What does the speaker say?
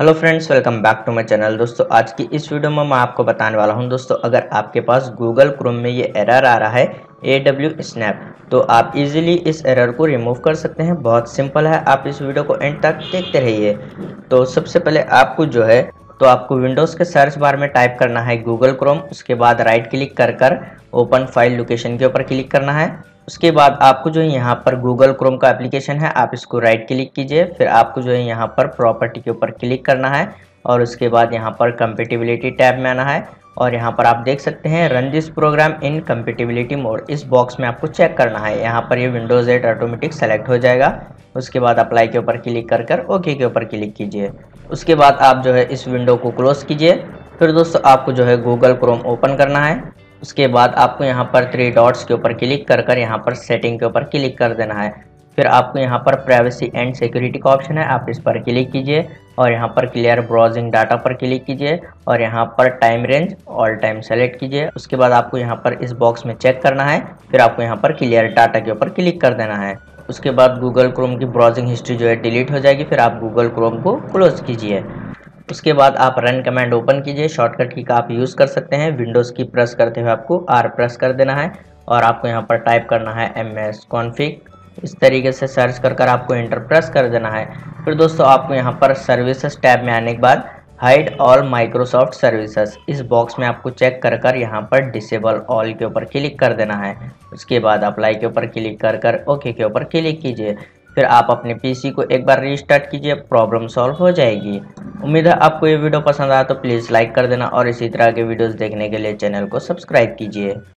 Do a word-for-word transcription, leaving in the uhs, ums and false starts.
Hello friends, welcome back to my channel. दोस्तों आज की इस वीडियो में मैं आपको बताने वाला हूं दोस्तों, अगर आपके पास गूगल क्रोम में ये एरर आ रहा है ए डब्ल्यू स्नैप, तो आप इजीली इस एरर को रिमूव कर सकते हैं। बहुत सिंपल है, आप इस वीडियो को एंड तक देखते रहिए। तो सबसे पहले आपको जो है तो आपको विंडोज़ के सर्च बार में टाइप करना है गूगल क्रोम। उसके बाद राइट क्लिक कर कर ओपन फाइल लोकेशन के ऊपर क्लिक करना है। उसके बाद आपको जो है यहाँ पर गूगल क्रोम का एप्लीकेशन है, आप इसको राइट क्लिक कीजिए। फिर आपको जो है यहाँ पर प्रॉपर्टी के ऊपर क्लिक करना है और उसके बाद यहाँ पर कंपेटिबिलिटी टैब में आना है। और यहाँ पर आप देख सकते हैं run this program in compatibility mode, इस बॉक्स में आपको चेक करना है। यहाँ पर ये विंडोज़ एट ऑटोमेटिक सेलेक्ट हो जाएगा। उसके बाद अप्लाई के ऊपर क्लिक कर कर ओके के ऊपर क्लिक कीजिए। उसके बाद आप जो है इस विंडो को क्लोज कीजिए। फिर दोस्तों आपको जो है गूगल क्रोम ओपन करना है। उसके बाद आपको यहाँ पर थ्री डॉट्स के ऊपर क्लिक कर कर यहाँ पर सेटिंग के ऊपर क्लिक कर देना है। फिर आपको यहाँ पर प्राइवेसी एंड सिक्योरिटी का ऑप्शन है, आप इस पर क्लिक कीजिए और यहाँ पर क्लियर ब्राउजिंग डाटा पर क्लिक कीजिए और यहाँ पर time range all time select कीजिए। उसके बाद आपको यहाँ पर इस बॉक्स में चेक करना है। फिर आपको यहाँ पर क्लियर डाटा के ऊपर क्लिक कर देना है। उसके बाद गूगल क्रोम की ब्राउजिंग हिस्ट्री जो है डिलीट हो जाएगी। फिर आप गूगल क्रोम को क्लोज कीजिए। उसके बाद आप रन कमांड ओपन कीजिए। शॉर्टकट की का आप यूज़ कर सकते हैं। विंडोज़ की प्रेस करते हुए आपको आर प्रेस कर देना है और आपको यहाँ पर टाइप करना है एम एस कॉन्फिग। इस तरीके से सर्च कर कर आपको एंटर प्रेस कर देना है। फिर दोस्तों आपको यहाँ पर सर्विसेज टैब में आने के बाद हाइड ऑल माइक्रोसॉफ्ट सर्विसेज, इस बॉक्स में आपको चेक कर कर यहाँ पर डिसेबल ऑल के ऊपर क्लिक कर देना है। उसके बाद अप्लाई के ऊपर क्लिक कर कर ओके के ऊपर क्लिक कीजिए। फिर आप अपने पीसी को एक बार रीस्टार्ट कीजिए, प्रॉब्लम सॉल्व हो जाएगी। उम्मीद है आपको ये वीडियो पसंद आया तो प्लीज़ लाइक कर देना और इसी तरह के वीडियोस देखने के लिए चैनल को सब्सक्राइब कीजिए।